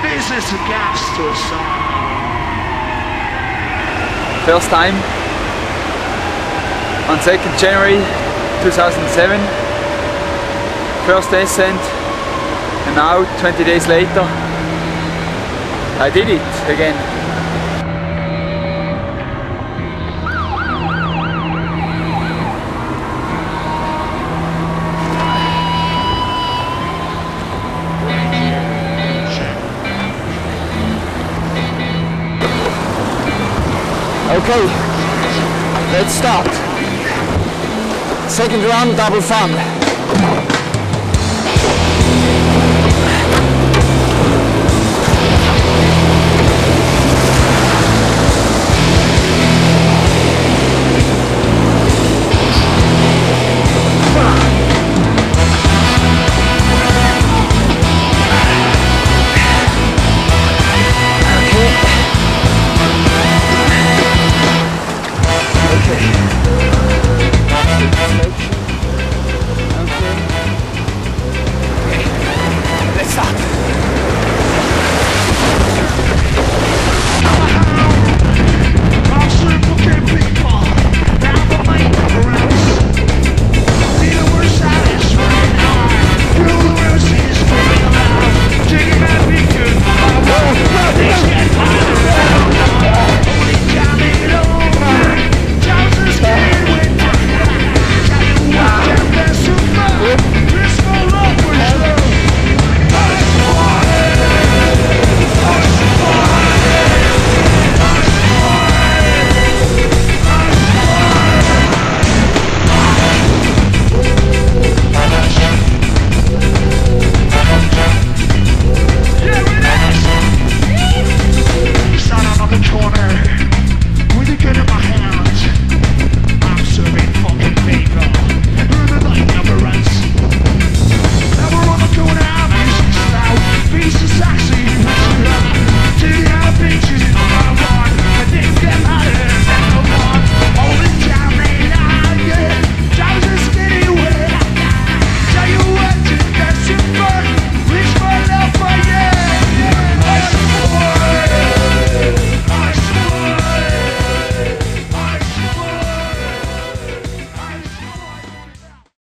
business of gas to a song. First time on 2nd January 2007. First descent, and now 20 days later I did it again. Okay, let's start. Second round, double fun.